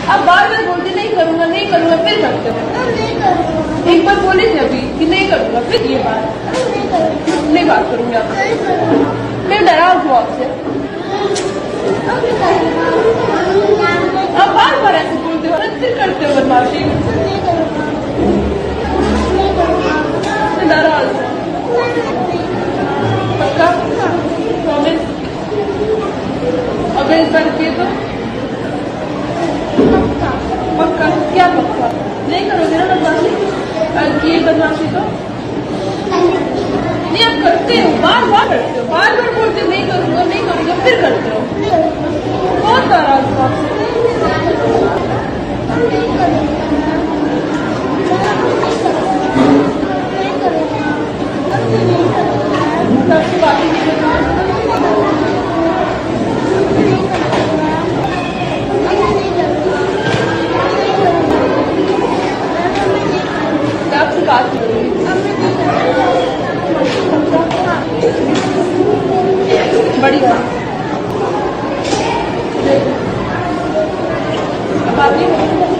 आप बार बार बोलते नहीं करूंगा नहीं करूंगा, फिर करते हो। एक बार बोले थे अभी कि नहीं करूंगा, फिर ये बात नहीं बात करूंगी आपसे। मैं नाराज हूँ आपसे। आप बार बार ऐसे बोलते हो, फिर करते हो बदमाशी। नाराज पक्का प्रॉमिस। अगर इस बार किए तो पक्का। क्या पक्का? नहीं करोगे ना बदमाशी? किए बदमाशी तो नहीं, आप करते हो, बार बार करते हो, बार बार बोलते हो नहीं करूंगा नहीं करूंगा, फिर करते हो। बहुत नाराज हूँ आपसे। सबसे बात ही नहीं करना। आपसे बात करूंगी। बड़ी बात अब आप